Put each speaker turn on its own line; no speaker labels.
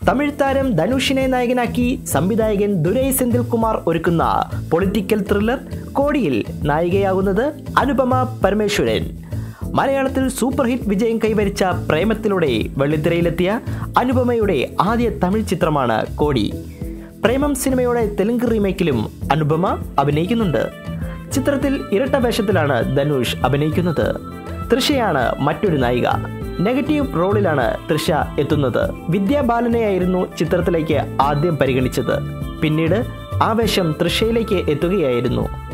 തമിഴ് താരം ധനുഷിനെ നായകനാക്കി സംവിധായകൻ ദുരൈ സെന്തിൽകുമാർ ഒരുക്കുന്ന പൊളിറ്റിക്കൽ ത്രില്ലർ കോടിയിൽ നായികയാകുന്നത് അനുപമ പരമേശ്വരൻ. മലയാളത്തിൽ സൂപ്പർ ഹിറ്റ് വിജയം കൈവരിച്ച പ്രേമത്തിലൂടെ വെള്ളിത്തിരയിലെത്തിയ അനുപമയുടെ ആദ്യ തമിഴ് ചിത്രമാണ് കോടി. പ്രേമം സിനിമയുടെ തെലുങ്ക് റീമേക്കിലും അനുപമ അഭിനയിക്കുന്നുണ്ട്. ചിത്രത്തിൽ ഇരട്ട വേഷത്തിലാണ് ധനുഷ് അഭിനയിക്കുന്നത്. തൃഷയാണ് മറ്റൊരു നായിക. നെഗറ്റീവ് റോളിലാണ് തൃഷ എത്തുന്നത്. വിദ്യാ ബാലനെയായിരുന്നു ചിത്രത്തിലേക്ക് ആദ്യം പരിഗണിച്ചത്. പിന്നീട് ആ വേഷം തൃഷയിലേക്ക് എത്തുകയായിരുന്നു.